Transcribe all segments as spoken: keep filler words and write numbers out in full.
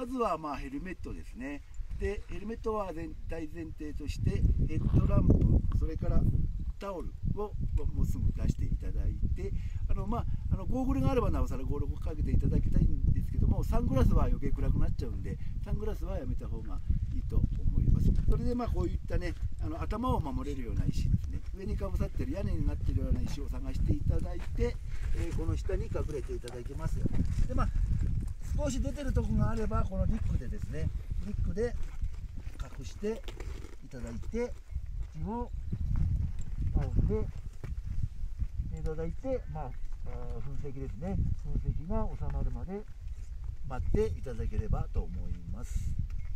まずはまあヘルメットですね。でヘルメットは全体前提としてヘッドランプ、それからタオルをもうすぐ出していただいて、あのまああのゴーグルがあればなおさらゴーグルをかけていただきたいんですけども、サングラスは余計暗くなっちゃうんでサングラスはやめた方がいいと思います。それでまあこういったね、あの頭を守れるような石ですね、上にかぶさってる屋根になってるような石を探していただいて、えー、この下に隠れていただけますよ。でまあ少し出てるとこがあればこのリックでですね、リックで隠していただいて、口をタオルでいただいて、まあ噴石ですね、噴石が収まるまで待っていただければと思います。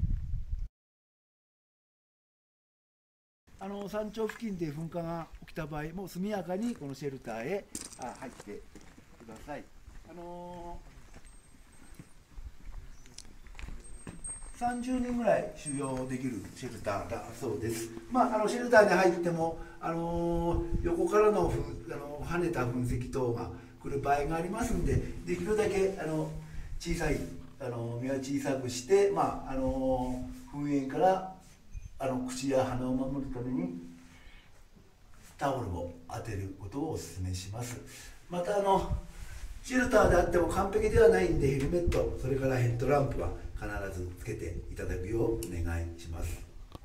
あの山頂付近で噴火が起きた場合も速やかにこのシェルターへ入ってください。あのーさんじゅうにんぐらい収容できるシェルターだそうです。まあ、あのシェルターに入っても、あのー、横からのふあの跳ねた噴石等が来る場合がありますんで、できるだけあの小さいあの身は小さくして、まああのー、噴煙からあの口や鼻を守るためにタオルを当てることをお勧めします。またあのシェルターであっても完璧ではないんで、ヘルメット、それからヘッドランプは必ずつけていただくようお願いします。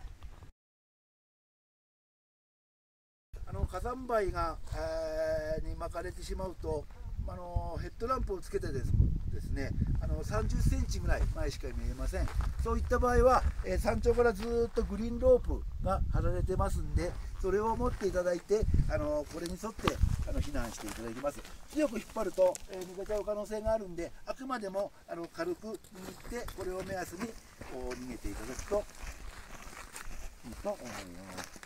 あの火山灰が、えー、に巻かれてしまうと、あのヘッドランプをつけてですですね、あのさんじゅっセンチぐらい前しか見えません。そういった場合は、えー、山頂からずっとグリーンロープが張られてますんで、それを持っていただいて、あのこれに沿ってあの避難していただきます。強く引っ張ると、えー、逃げちゃう可能性があるんで、あくまでもあの軽く握ってこれを目安にこう逃げていただくといいと思います。